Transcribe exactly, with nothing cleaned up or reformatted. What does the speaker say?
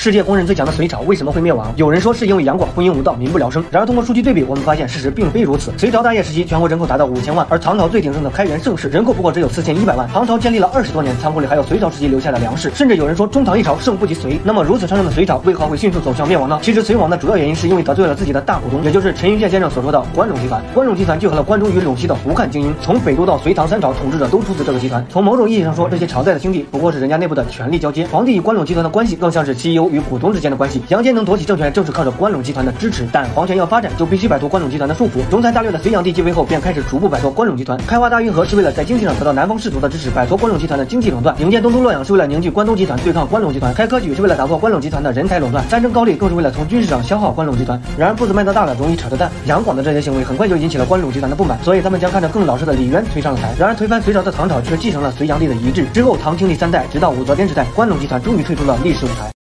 世界公认最强的隋朝为什么会灭亡？有人说是因为杨广婚姻无道，民不聊生。然而通过数据对比，我们发现事实并非如此。隋朝大业时期，全国人口达到五千万，而唐朝最鼎盛的开元盛世，人口不过只有四千一百万。唐朝建立了二十多年，仓库里还有隋朝时期留下的粮食，甚至有人说中唐一朝胜不及隋。那么如此昌盛的隋朝，为何会迅速走向灭亡呢？其实隋亡的主要原因是因为得罪了自己的大股东，也就是陈寅恪先生所说的关陇集团。关陇集团聚合了关中与陇西的胡汉精英，从北都到隋唐三朝，统治者都出自这个集团。从某种意义上说，这些朝代的兄弟不过是人家内部的权力交接。皇帝与关陇集团的关系更像是 C E O 与股东之间的关系。杨坚能夺取政权，正是靠着关陇集团的支持。但皇权要发展，就必须摆脱关陇集团的束缚。雄才大略的隋炀帝继位后，便开始逐步摆脱关陇集团。开挖大运河是为了在经济上得到南方士族的支持，摆脱关陇集团的经济垄断。营建东都洛阳是为了凝聚关东集团对抗关陇集团。开科举是为了打破关陇集团的人才垄断。三征高丽更是为了从军事上消耗关陇集团。然而步子迈得大了，容易扯着蛋。杨广的这些行为很快就引起了关陇集团的不满，所以他们将看着更老实的李渊推上了台。然而推翻隋朝的唐朝却继承了隋炀帝的遗志。之后唐经历三代，直到武则天时代，关陇集团终于退出了历史舞台。